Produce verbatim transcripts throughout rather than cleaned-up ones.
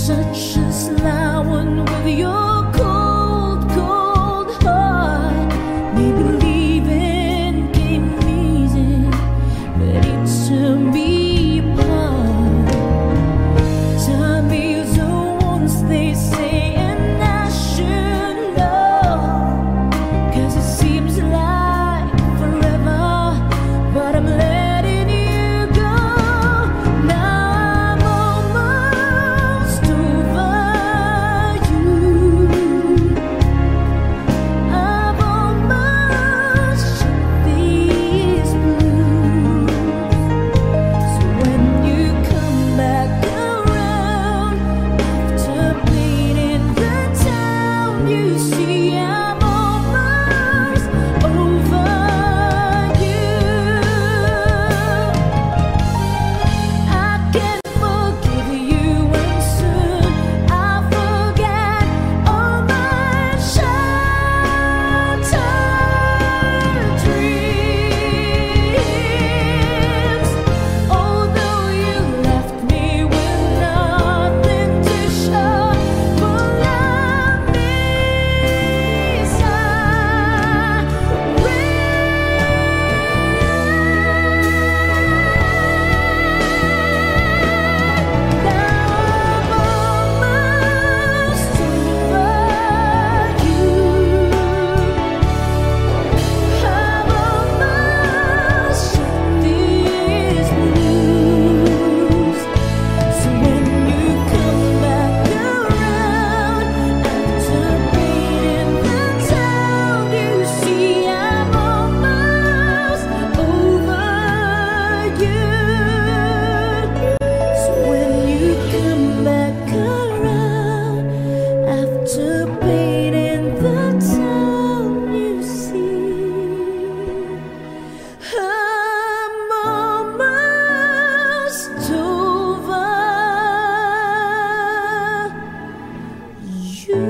such a sly one with your cold, cold heart. Maybe leaving came easy, but it tore me apart. Time is a once they say, and I should know, 'cause it seems like forever, but I'm letting you go. Now I'm almost over you. I've almost shut these blues. So when you come back around after painting the town, you see I'm almost over you. I can forgive you, and soon I'll forget all my shattered dreams. Although you left me with nothing to show for love means I will. So when you come back around after painting the town, you see I'm almost over you.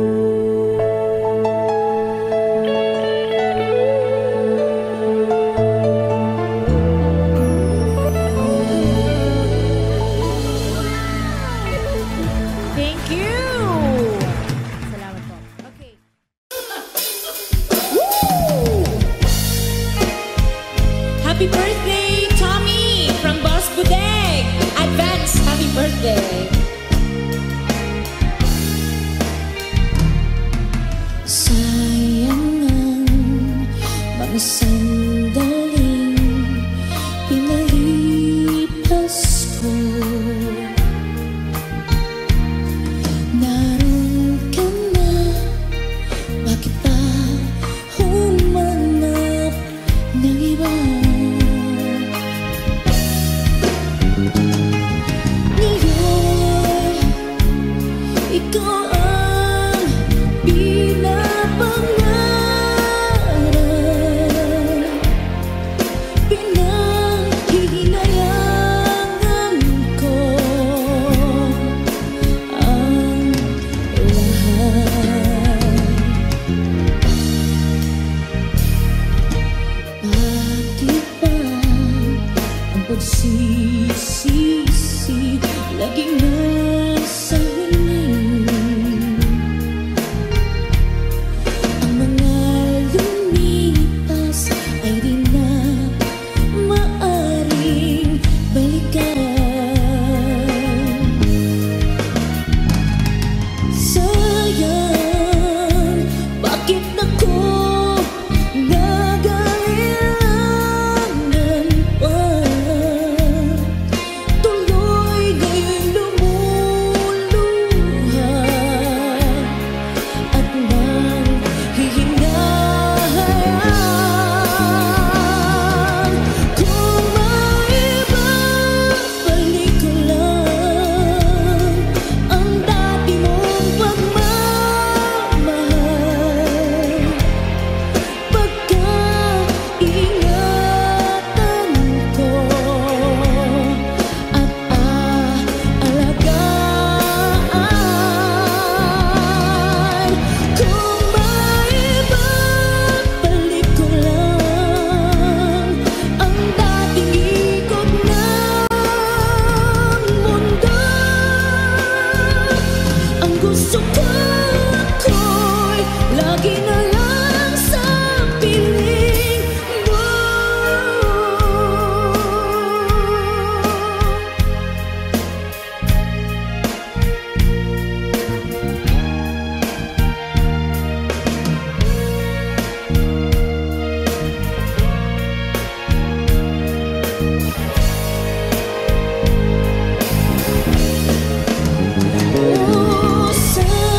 Thank you. Salamat po. Okay. Happy birthday, Tommy, from Boss Budeg. Advance happy birthday. Sayang ang mga sandaling pinalipas ko. Naroon ka na, bakit pa humanap ng iba? Ngayon, ikaw ang pinapangarap, pinanghihinayangan ko ang lahat. Bakit ba ang pagsisisi laging nasa huli? Ang mga lumipas ay di na maaring balikan. Sayang, bakit ako nagailangan pa? Tuloy ngayon lumuwas puso ko ako'y lagi na lang sa piling mo. Oh,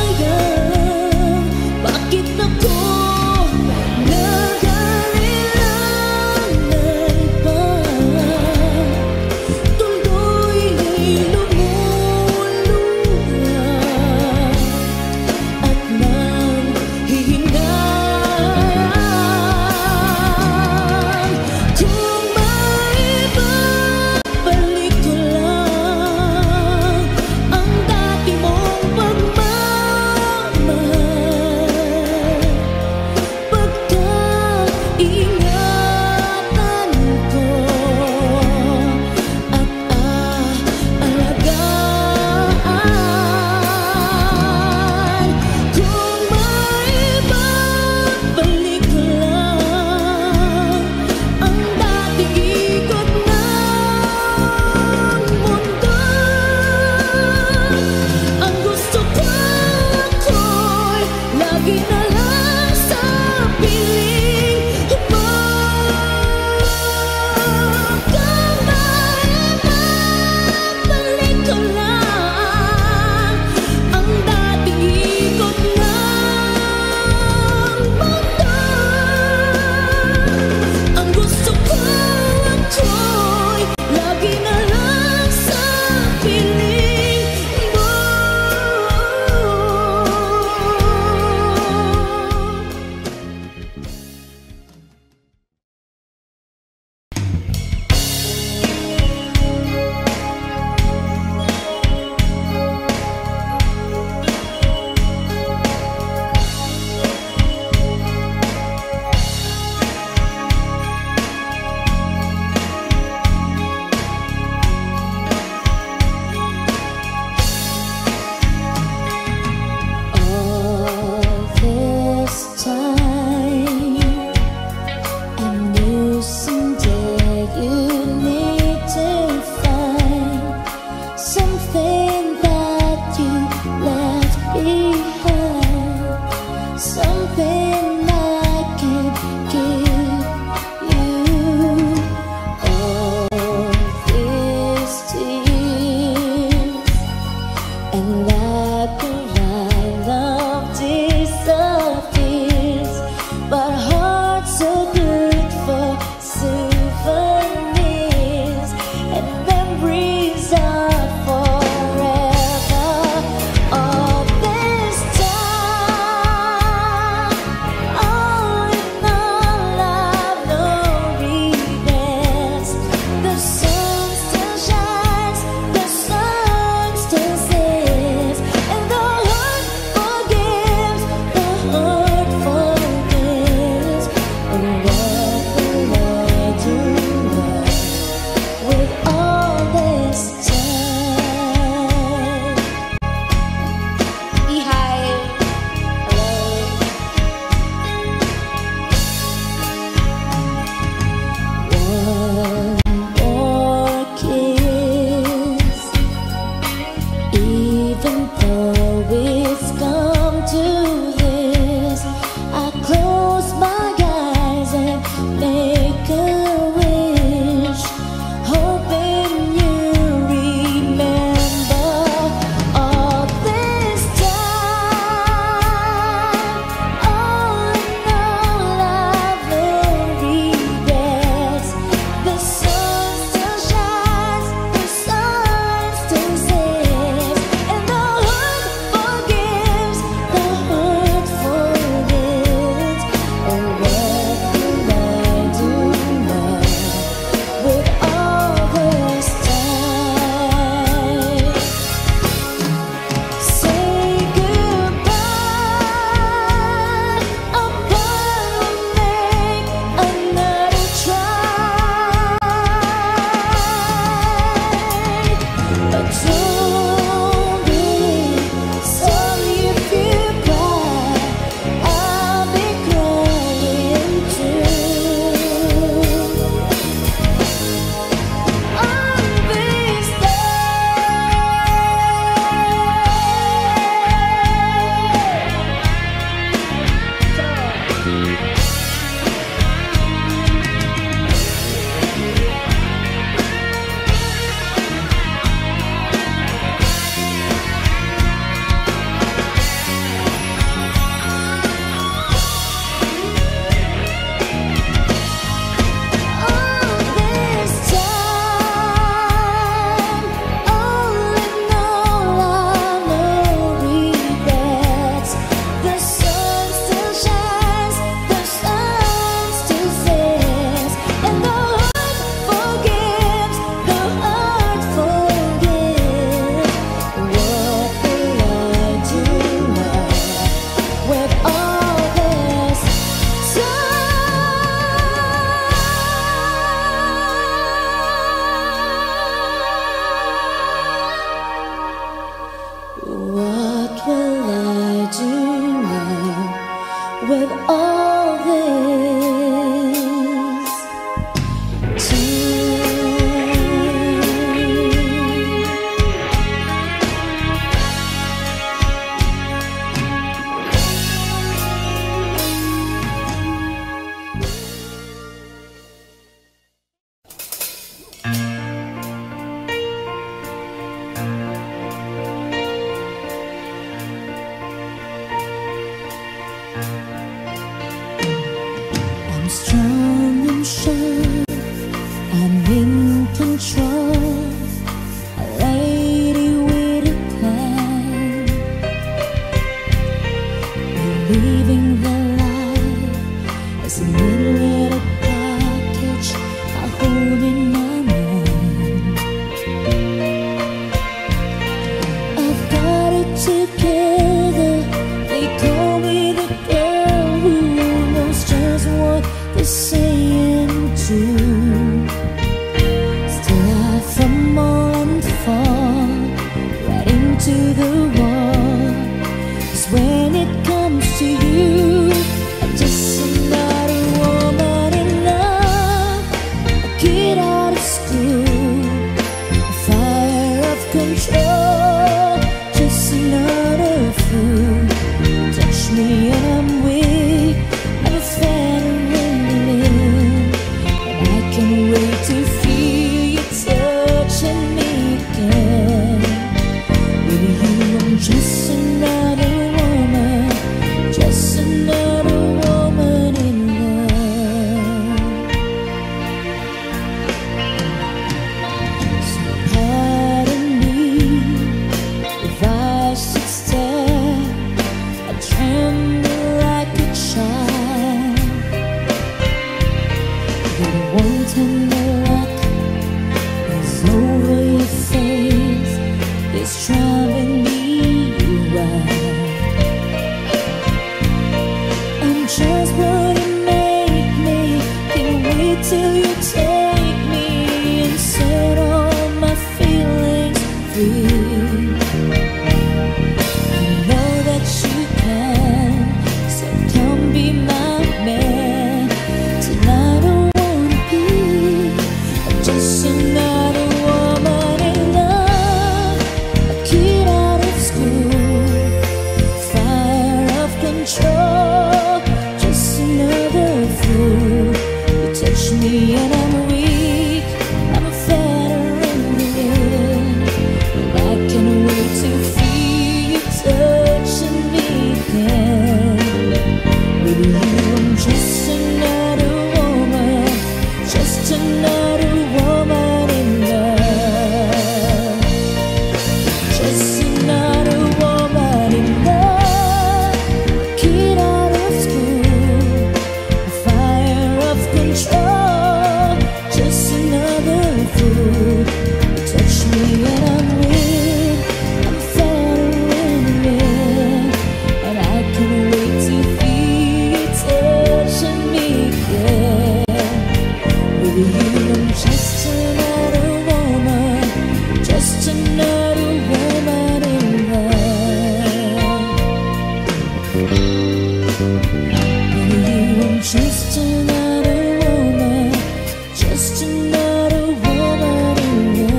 me and I'm weak. I'm a feeling, and I can't wait to feel you touching me again. With you, I'm just another woman, just another woman in love. So pardon me if I should stare, I tremble like a child. The one tender look is over your face, it's driving me wild. I'm just what you make me, can't wait till you take me and set all my feelings free. I know that you can, so come be my man. Tonight I wanna be just another woman in love, a kid out of school, fire of control, just another fool. You touch me and I'm weak, I'm a veteran again, and I can't wait to feel you touching me again. With you I'm just another woman, just another woman in love, just another woman in love, kid out of school, a fire of control, just another fool. You touch me and I'm weak, I'm a veteran again, and I can't wait to feel you touching me again. With you I'm just another woman, just another woman in love. With you I'm just another woman, just another woman in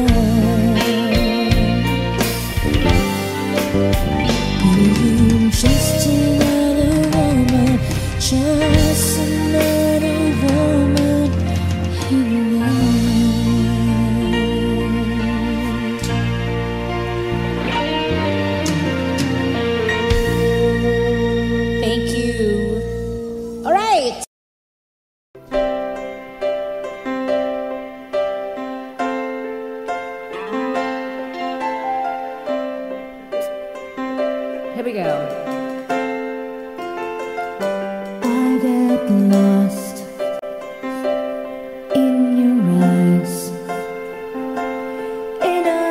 love. With you I'm just another woman, just another woman in love. Thank you. All right. Here we go. I get lost in your eyes, and I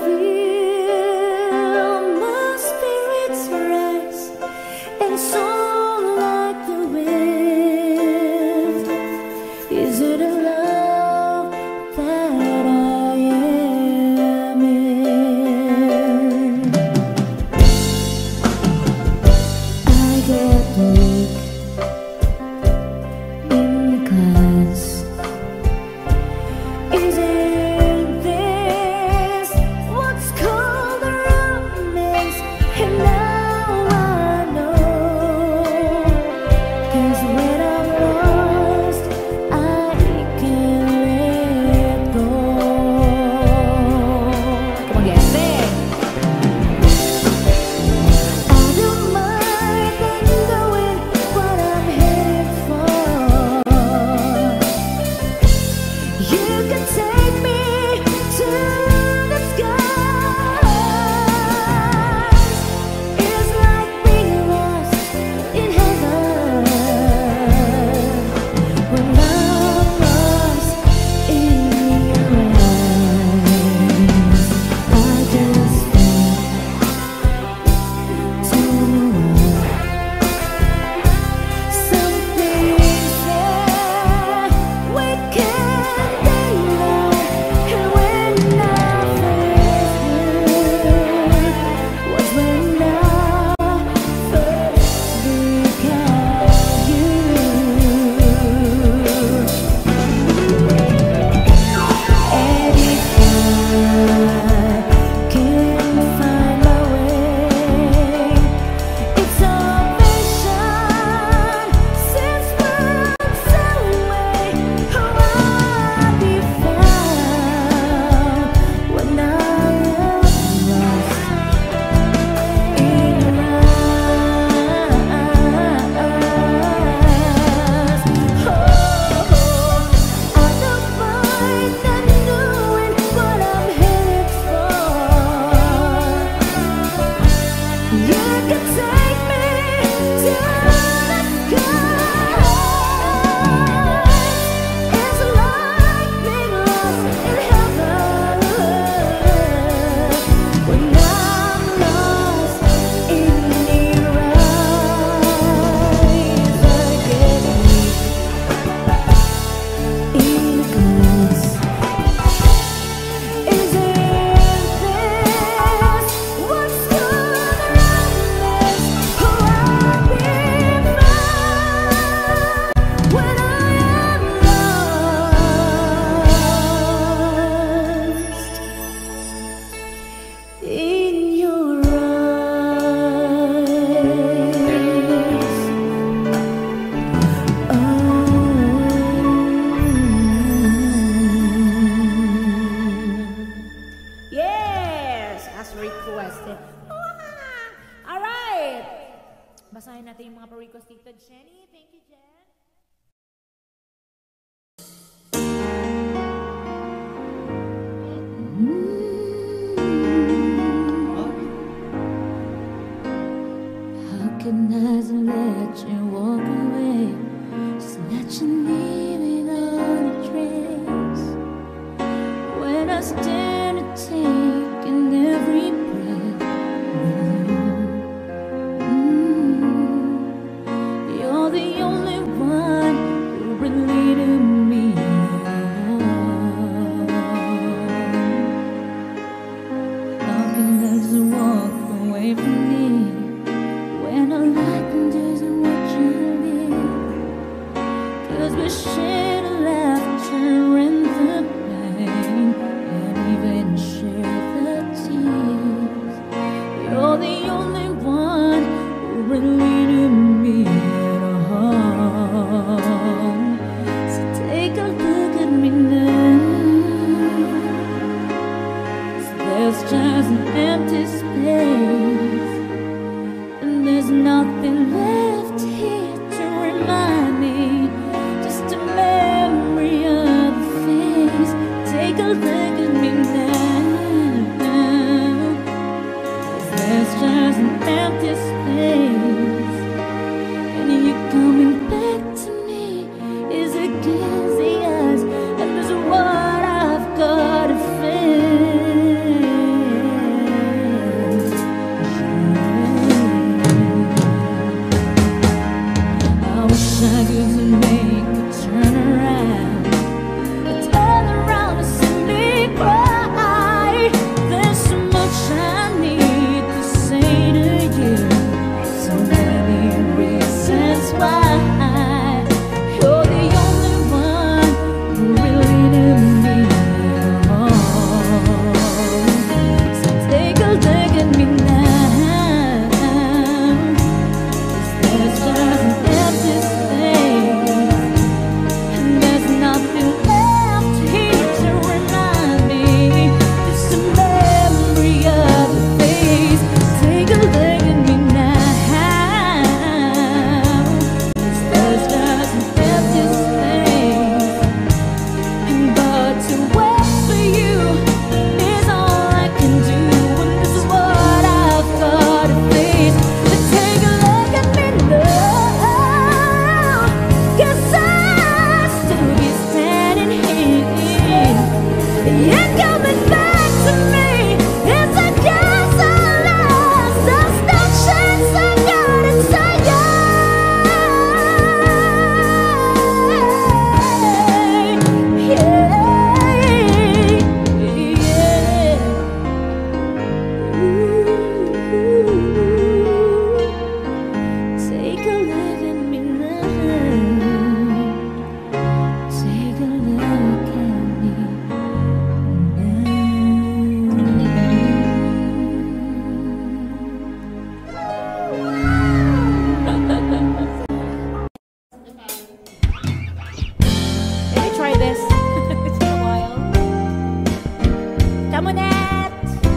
feel my spirits rise and soar like the wind. Is it a love that I am in? requested. Alright! Basahin natin yung mga pa-request dito. Jenny, thank you, Jen. How can I let you walk away? Just let you leave without a trace. When I stand to take in every breath with you, mm, you're the only one who really to me. How can I just walk away from me when all I can do is watch you live? 'Cause we share the laughter and the pain, and even share the tears. You're the only one who really to me at all. So take a look at me now. There's just an empty space, and there's nothing left here to remind me. Just a memory of the face. Take a look at me now. There's just an empty space, and you coming back to me is against the odds, and this is what I've got to face. I wish I could make a turn around, a turn around and see me cry. There's so much I need to say to you, so many reasons why. You're the only one who really knew me at all. So take a look at me now. There's just an empty space, and there's nothing left here to remind me. It's a memory of the face. Take a look at me now. There's just an empty space, but to wait for you is all I can do, and this is what I've got to face. But take a look at me now, 'cause I'll still be standing here. You're coming back to me. It's against all odds. There's no chance I gotta say Take a look at me now. Take a look at me Let me try this. It's been a while. Come on, Nat.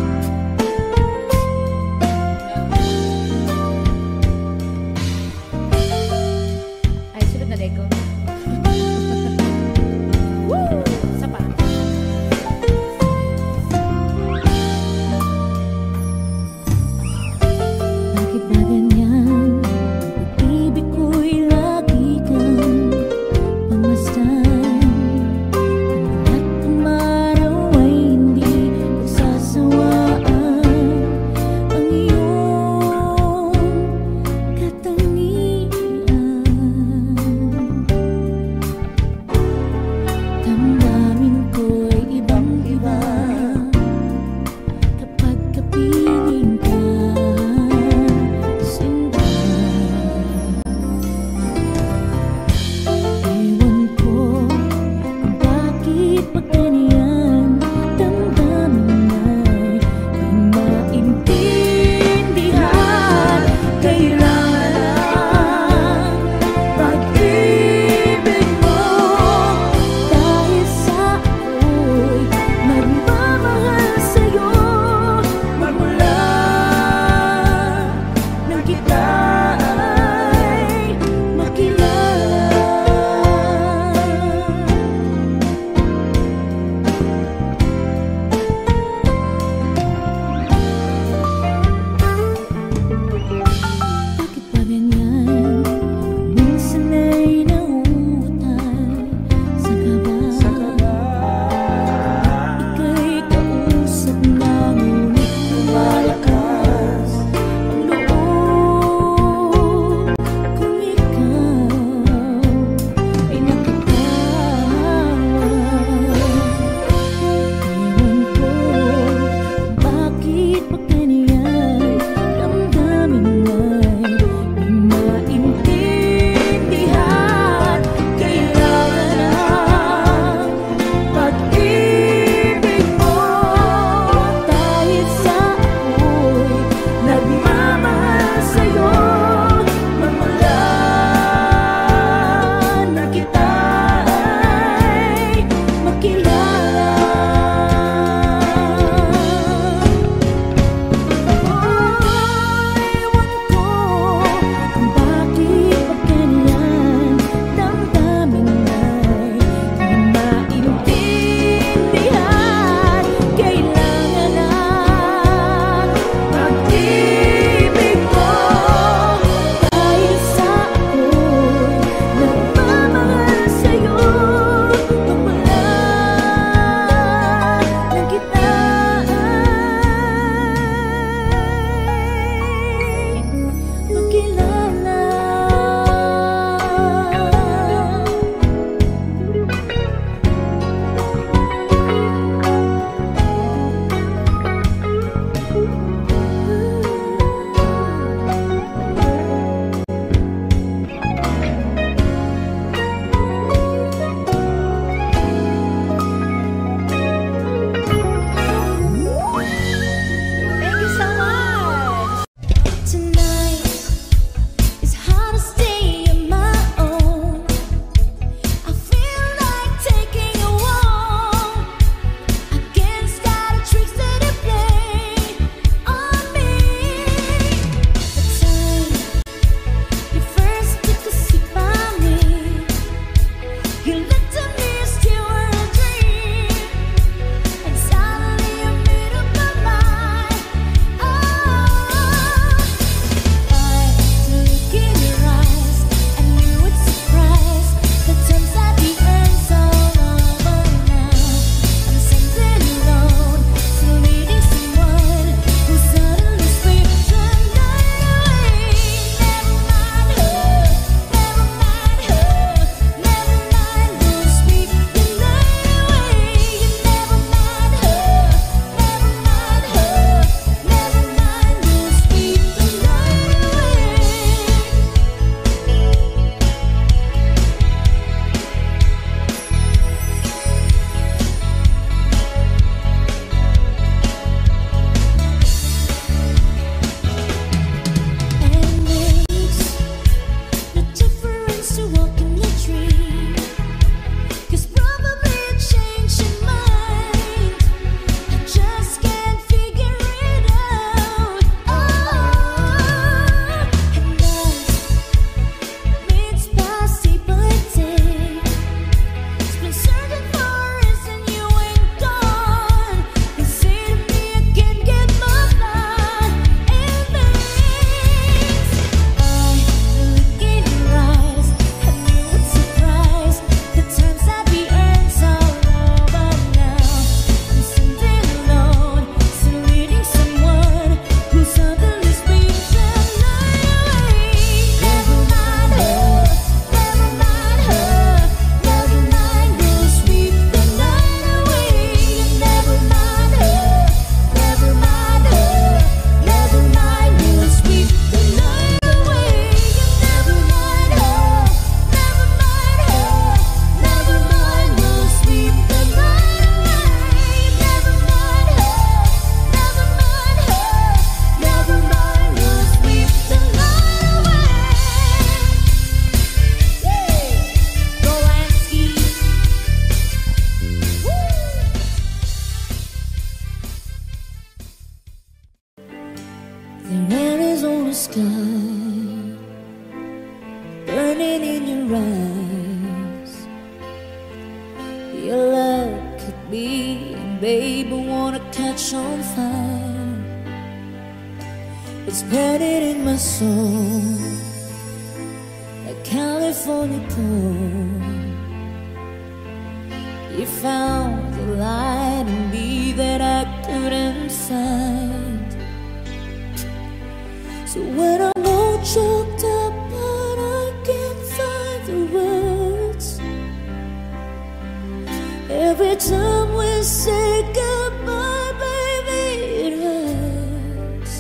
Ay, sunod na deko. Woo! Isa pa. Bakit ba ganyan? Pag-ibig ko'y lagi kang pagmasdan. At umaraw ay hindi pagsasawaan ang iyong katangian. Damdamin ko'y ibang-iba kapag kapiling ka. The Arizona sky burning in your eyes. Your look at me, and babe, I wanna catch on fire. It's burning in my soul, like California cold. You found the light in me that I couldn't find. So when I'm all choked up but I can't find the words, every time we say goodbye, baby, it hurts.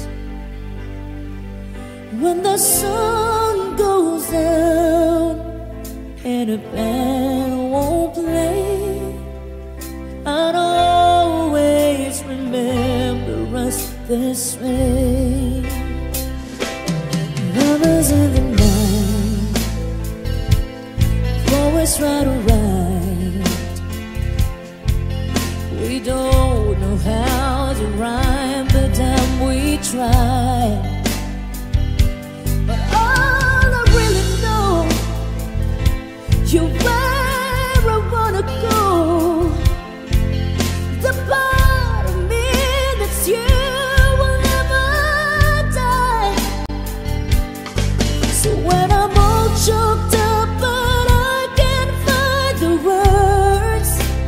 When the sun goes down and a band won't play, I'd always remember us this way. Lovers in the night, always right or right. We don't know how to rhyme, but damn we try. But all I really know, you're where I wanna go. The part of me that's you will never die. So when I'm all choked up but I can't find the words,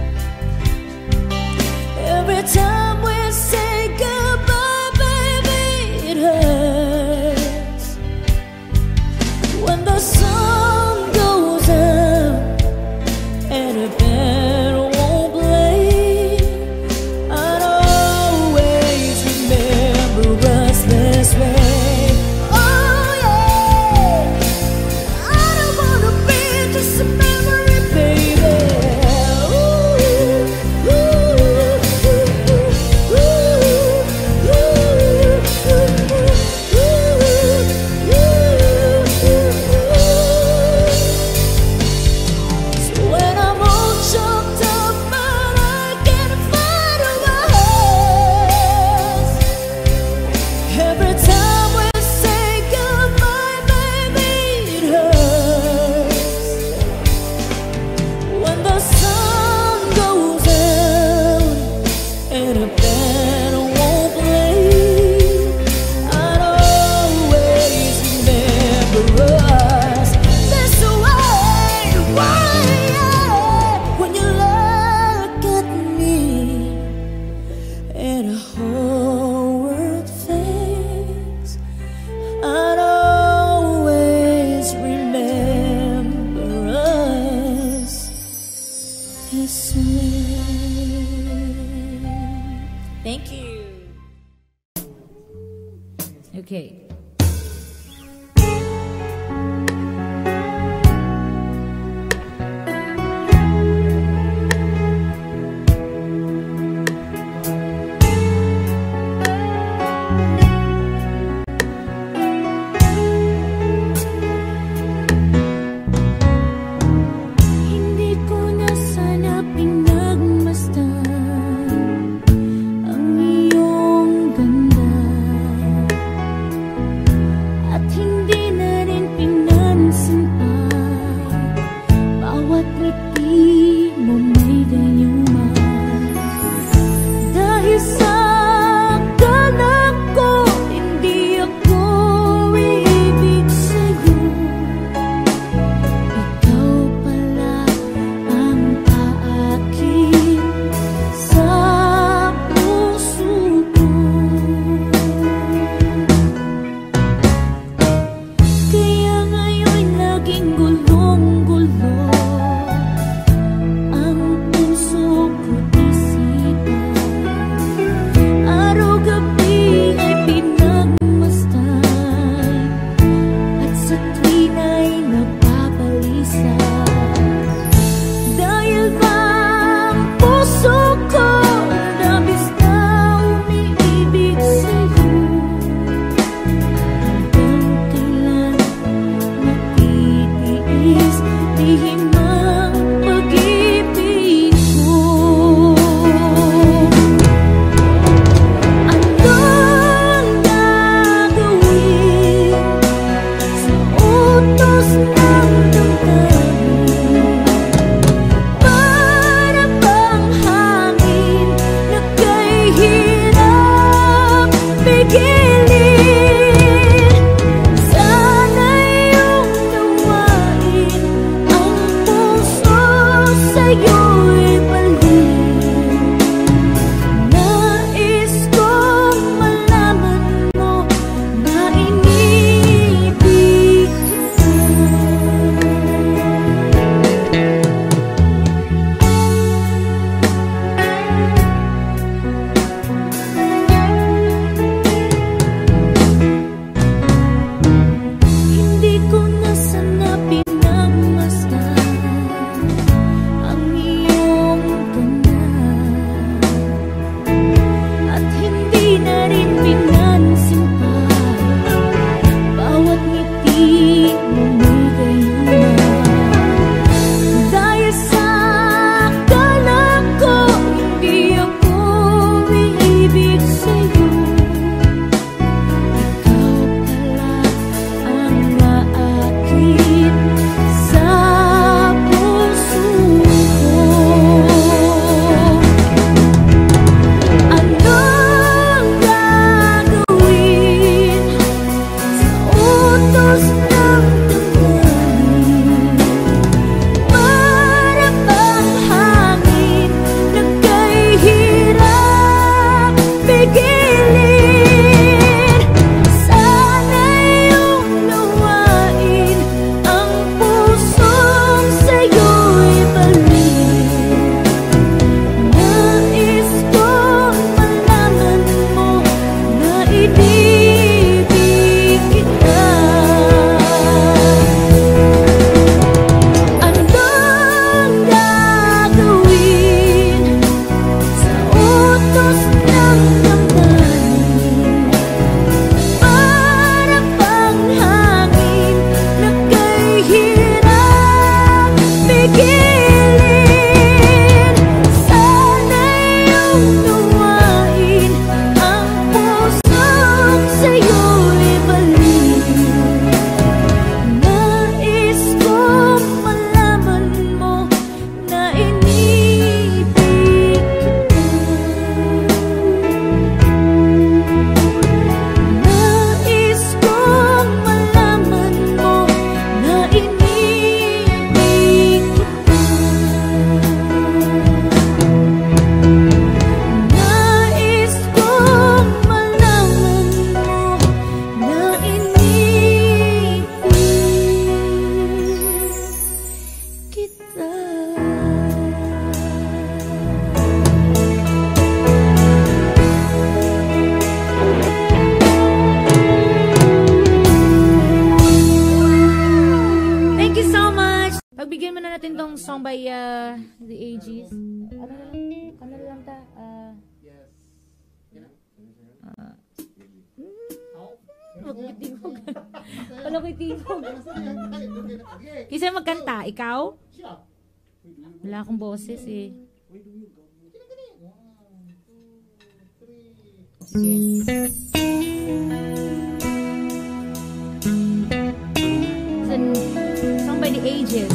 every time we say goodbye, baby, it hurts. When the sun goes down and a band won't play, I'd always remember us this way. Oh yeah, I don't wanna be just a memory, baby. Ooh, ooh, ooh, ooh, ooh, ooh, ooh, ooh. So when I'm all choked up but I can't find a words, every time we say goodbye, baby, it hurts. When the sun goes down and a band won't play, I'd always remember us this way. Why? When you look at me and a whole world fades, I'd always remember us this way. Thank you. Okay. Hindi ko na sana pinagmasdan ang iyong ganda. isang song by uh, The Aegis. Ano na lang? Ano na lang ta? Uh, uh, Magkitingog. Wala ko'y tingog. Kisa magkanta? Ikaw? Wala akong boses eh. Sige. Song by The Aegis.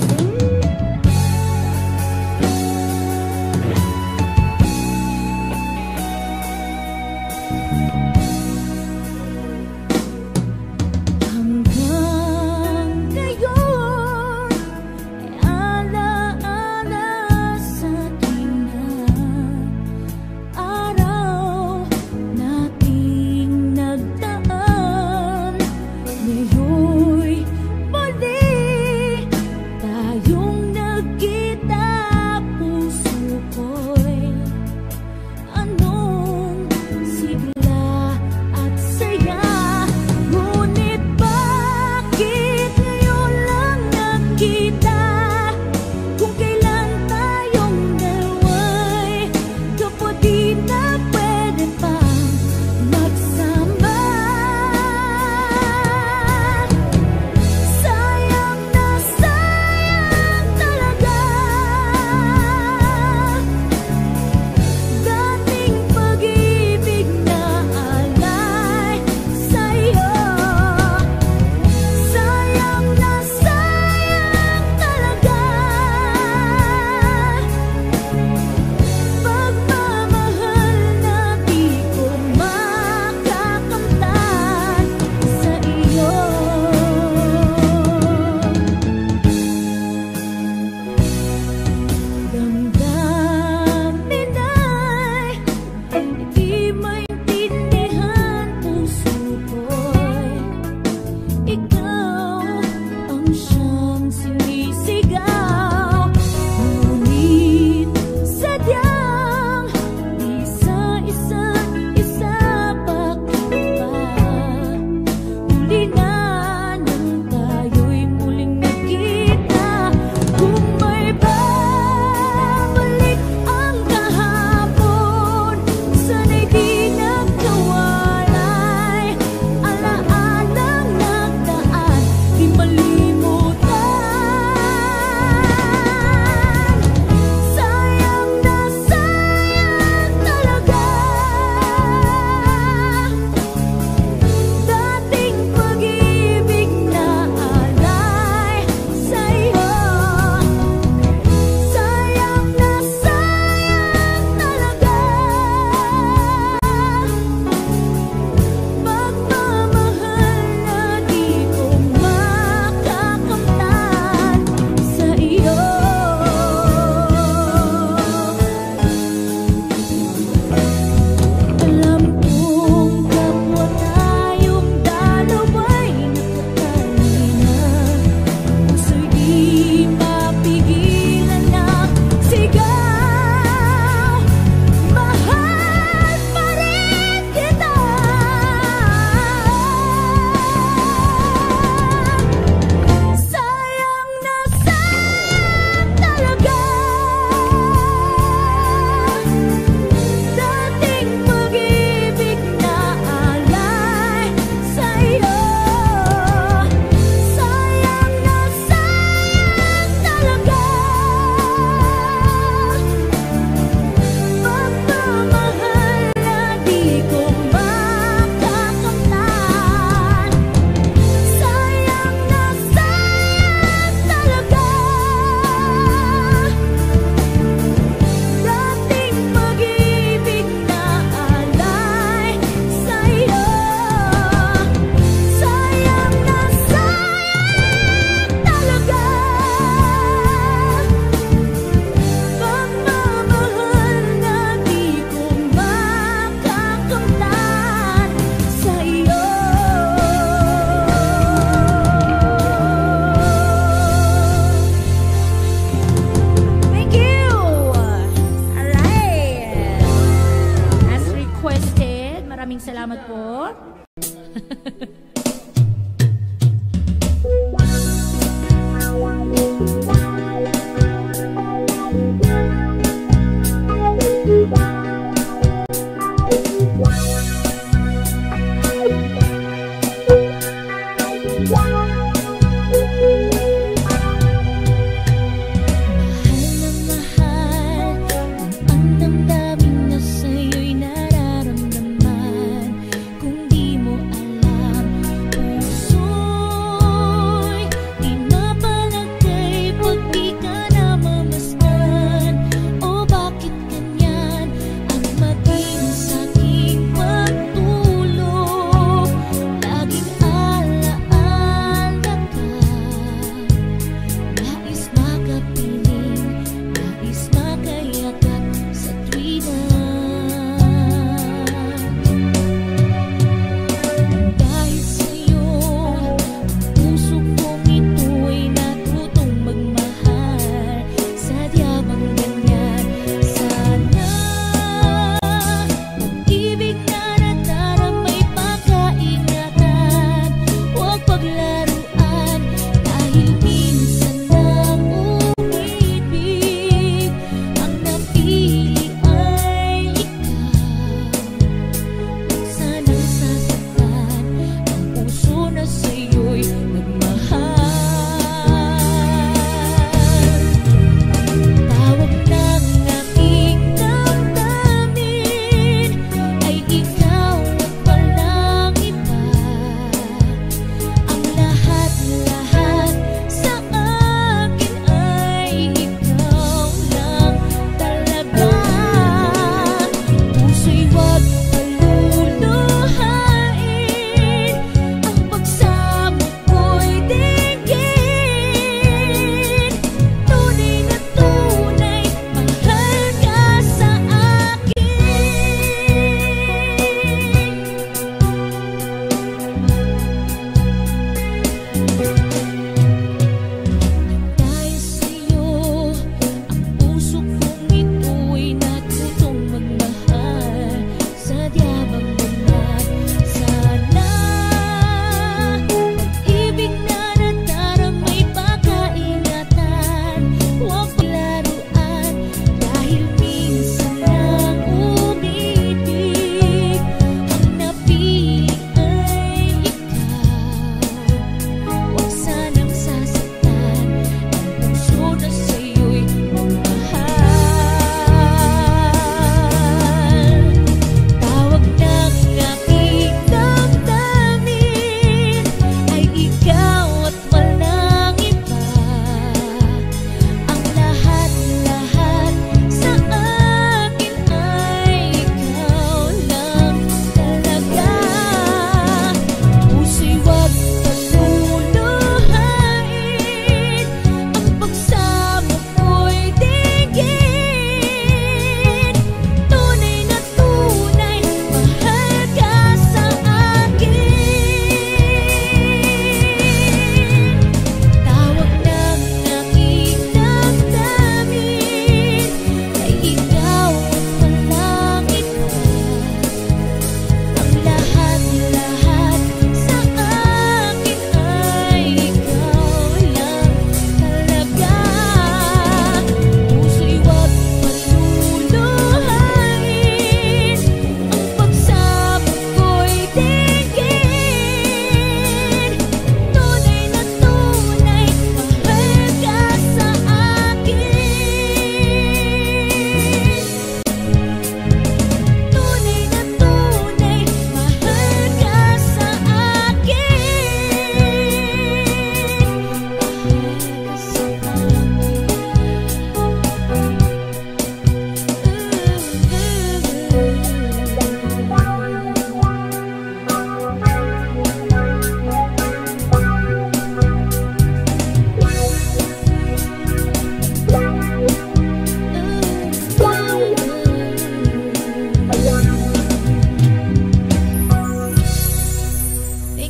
Salamat po.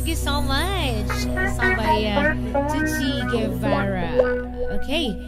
Thank you so much. Song by uh, Tucci Guevara. Okay.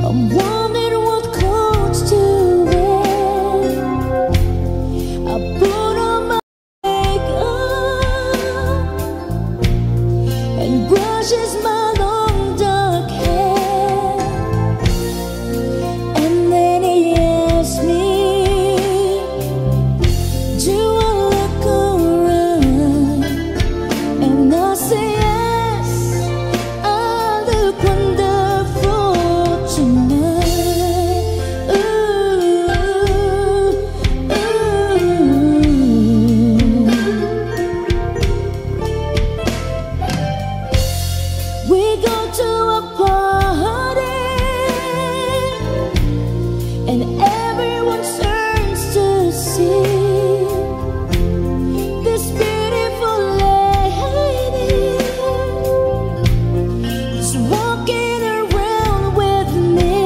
I'm wondering what clothes to wear. I put on my makeup and brushes my long dark hair, and then he asks me, do I look alright? And I say yes, I look wonderful tonight. Ooh, ooh. We go to a party and everyone turns to see this beautiful lady is walking around with me.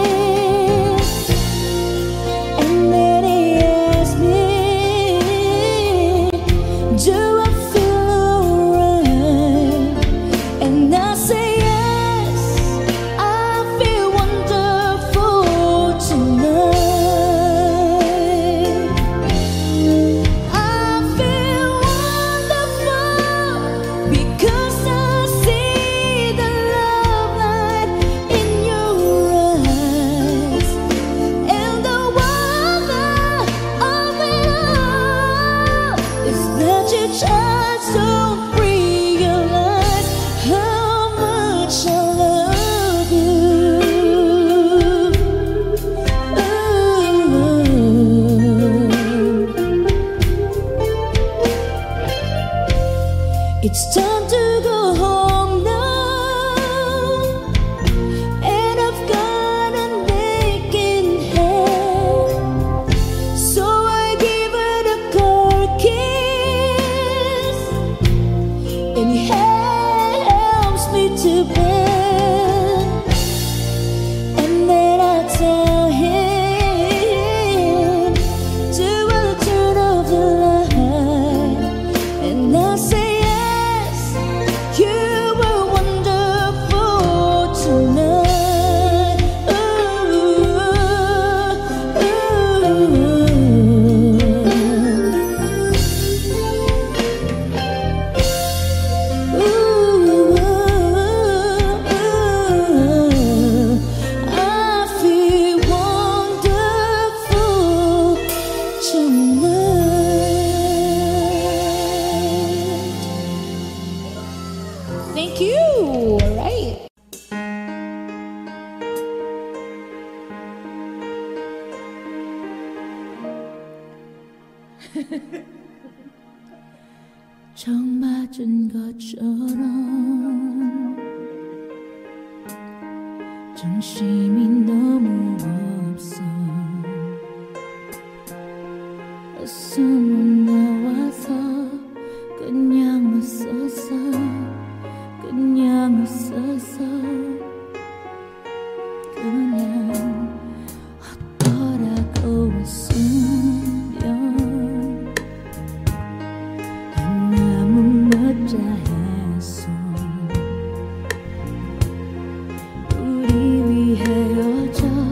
And then he asks me, do I feel alright? And I say yes, I feel wonderful tonight. I feel wonderful because I see the love light in your eyes, and the wonder of it all is that you just don't realize how much I love you. Ooh. It's time to go home now, and I've got an aching head, so I give it a cold kiss, and he helps me to bed. And then I tell him, do I turn off the light? And I say yes, you were wonderful tonight. Ooh, ooh, ooh. I feel wonderful tonight. Thank you. All right. 처음 맞은 것처럼 정신이 너무 없어. 어서 못 나와서 그냥 웃었어, 그냥 웃었어. 그냥 어떠라고 웃으면 너무 멋져했어. 우리 위해 헤어져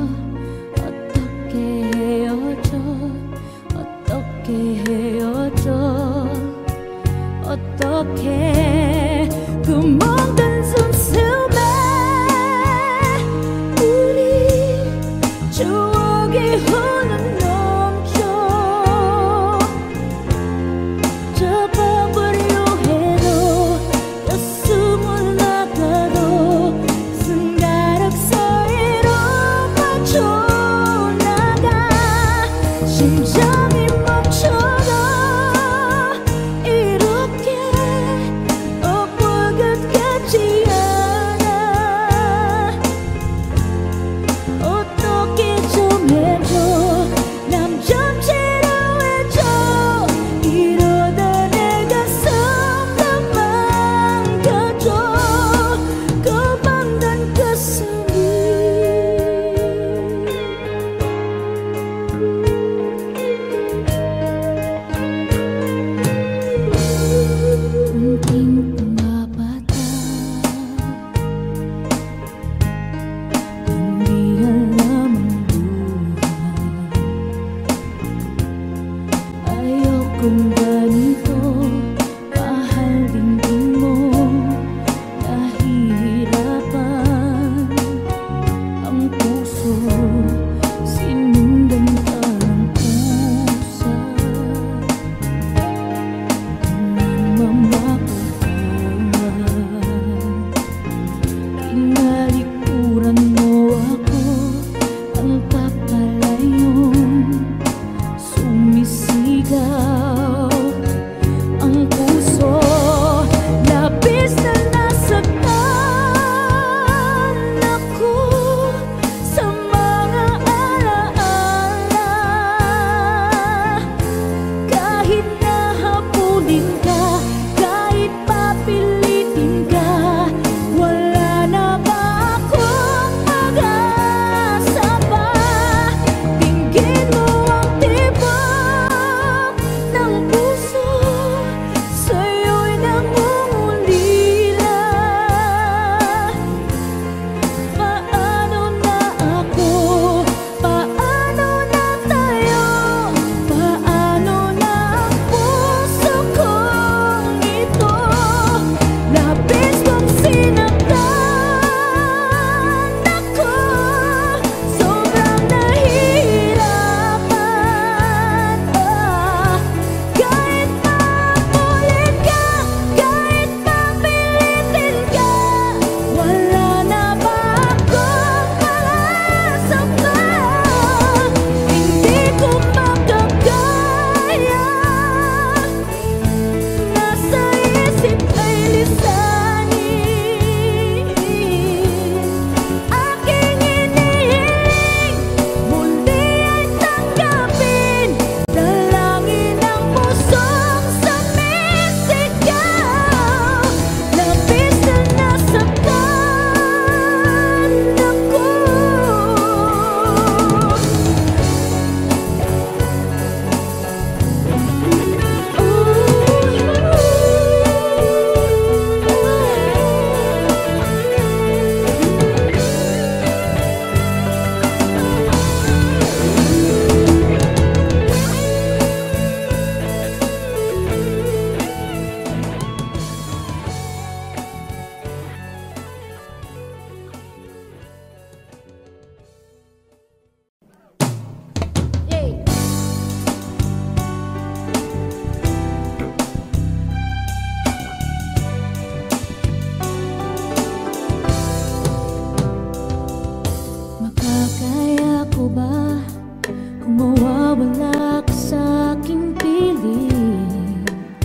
ko ba kung mawawala ka sa aking piling?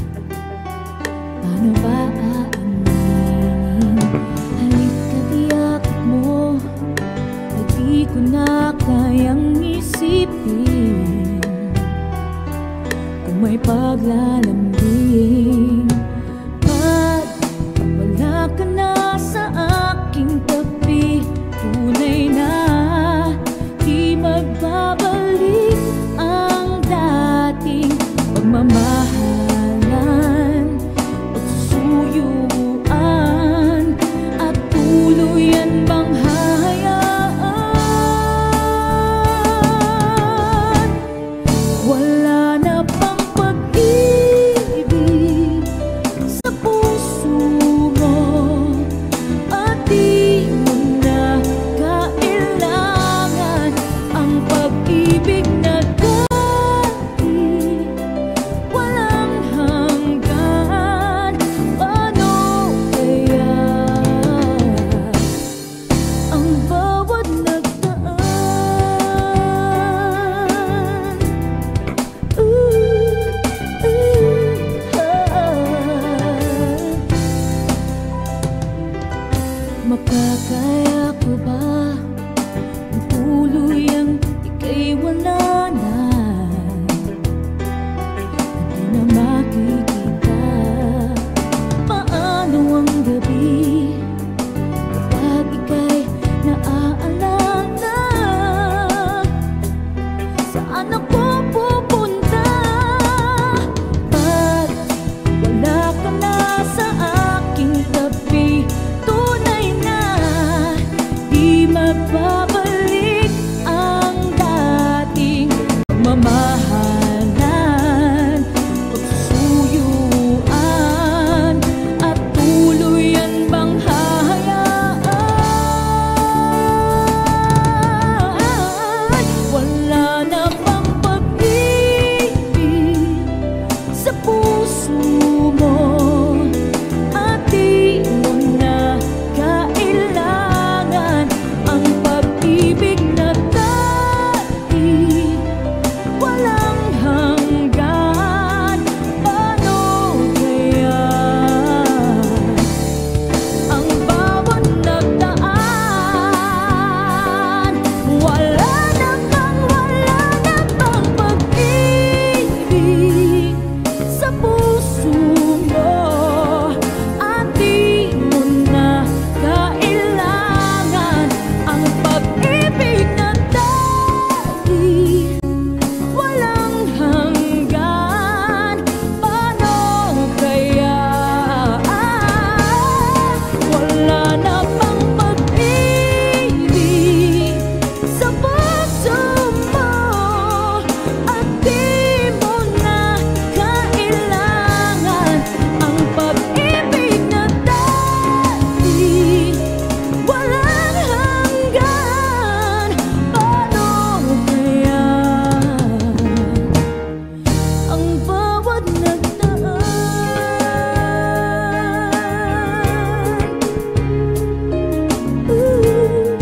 Paano ba aaminin? Halika tiyakap mo na di ko na kayang isipin. Kung may paglalambing, pag wala ka na sa aking tabi, tunay na di magbabalik ang dating pagmamahalan, pagsusuyuan, at tuluyan bang hahayaan? Wala na bang pag-ibig sa puso mo, at di mo na kailangan ang pag-ibig na dati walang hanggan. Paano kaya ang bawat nagdaan? Ooh, ooh, ah. Makakaya ko ba ang tuluyang ika'y wala na? Hindi na makikita. Paano ang gabi kapag ika'y naaalala? Saan ako pupunta pag wala ka na sa aking tabi? Tunay na di magbabalik ang dating pagmamahalan, pagsusuyuan, at tuluyan bang hahayaan? Wala na bang pag-ibig sa puso mo, at di mo na kailangan ang pag-ibig na dati walang hanggan. Paano kaya ang bawat nagdaan? Wala na bang, wala na bang pag-ibig sa puso mo, at di mo na kailangan ang pag-ibig na dati walang hanggan? Paano kaya wala na bang pag-ibig sa puso mo, at di mo na kailangan ang pag-ibig na dati walang hanggan? Paano kaya ang bawat nagdaan? Ooh,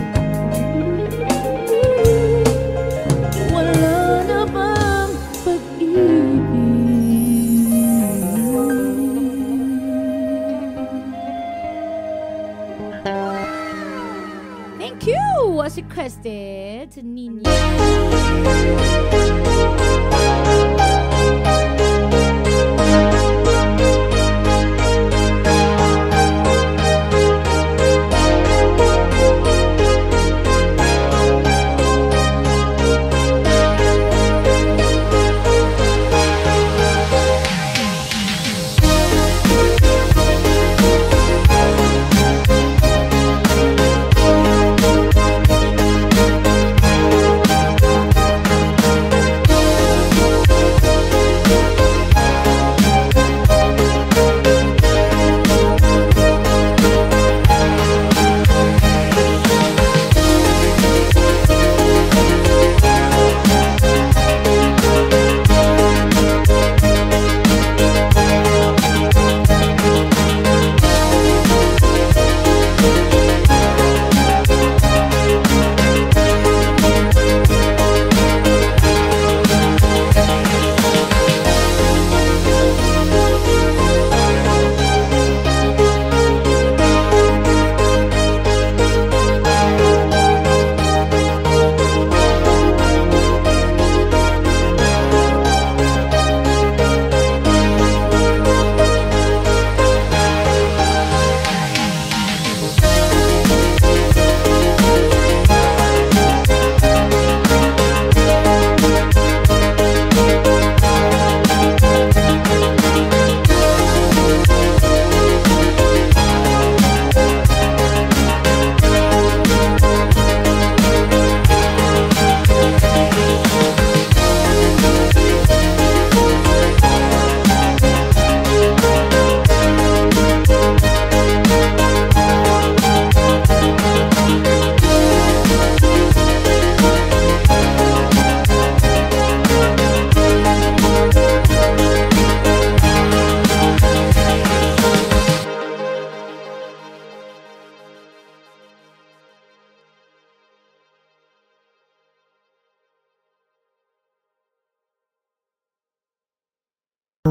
wala na bang pag-ibig? Thank you! Was requested to Nini.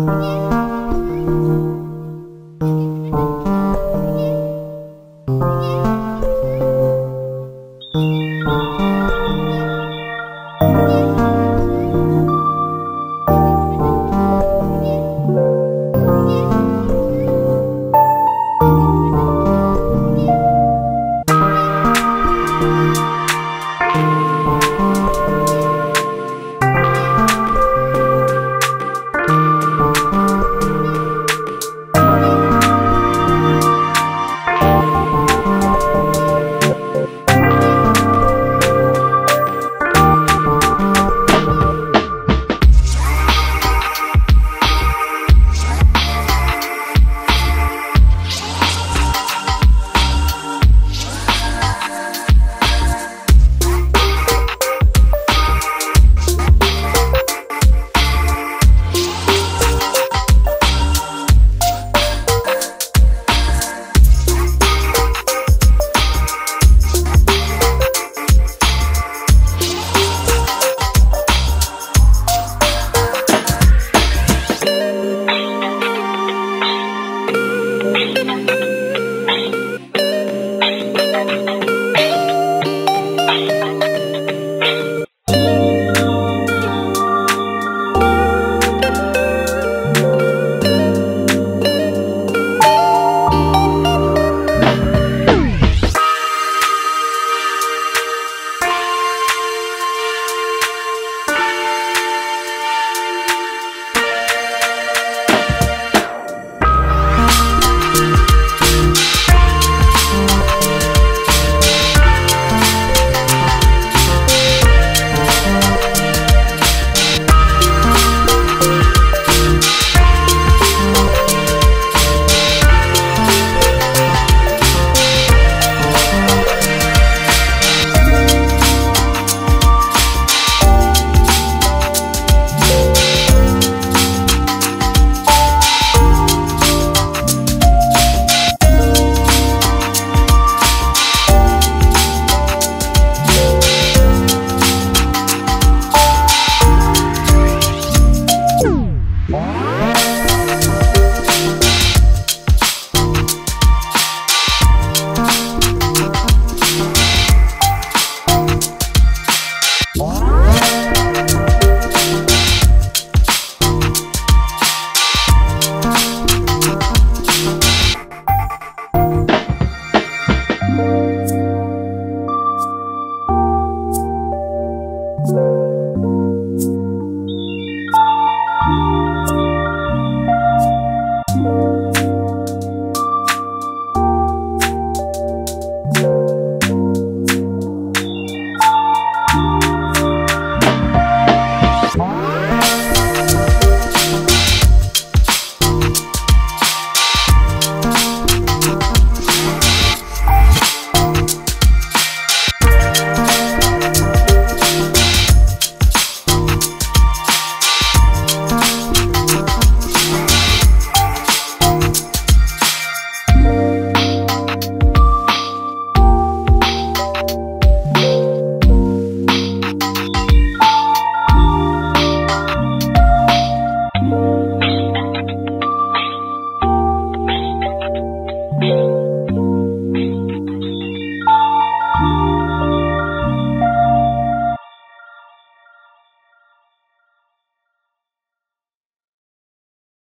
you.